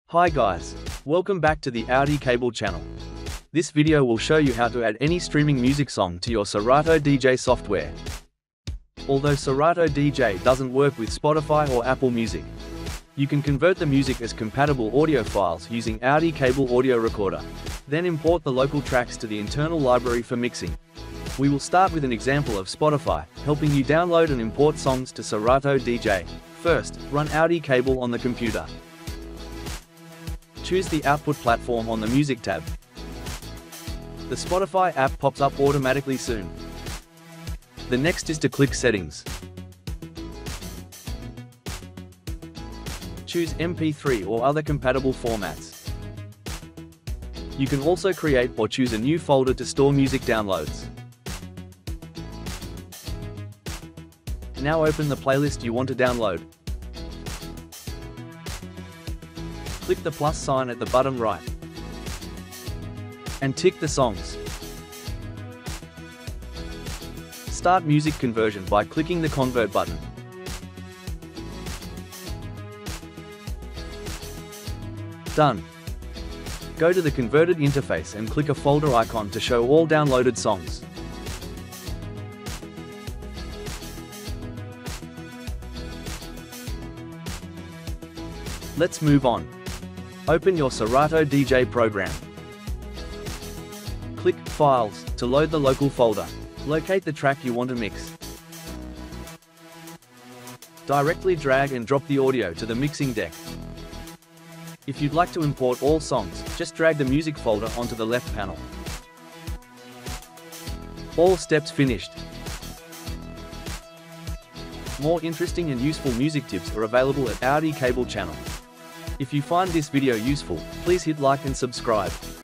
Hi guys, welcome back to the AudiCable channel. This video will show you how to add any streaming music song to your Serato DJ software. Although Serato DJ doesn't work with Spotify or Apple Music, you can convert the music as compatible audio files using AudiCable Audio Recorder. Then import the local tracks to the internal library for mixing. We will start with an example of Spotify, helping you download and import songs to Serato DJ. First, run AudiCable on the computer. Choose the output platform on the Music tab. The Spotify app pops up automatically soon. The next is to click Settings. Choose MP3 or other compatible formats. You can also create or choose a new folder to store music downloads. Now open the playlist you want to download. Click the plus sign at the bottom right and tick the songs. Start music conversion by clicking the Convert button. Done. Go to the converted interface and click a folder icon to show all downloaded songs. Let's move on. Open your Serato DJ program. Click Files to load the local folder. Locate the track you want to mix. Directly drag and drop the audio to the mixing deck. If you'd like to import all songs, just drag the music folder onto the left panel. All steps finished. More interesting and useful music tips are available at AudiCable channel. If you find this video useful, please hit like and subscribe.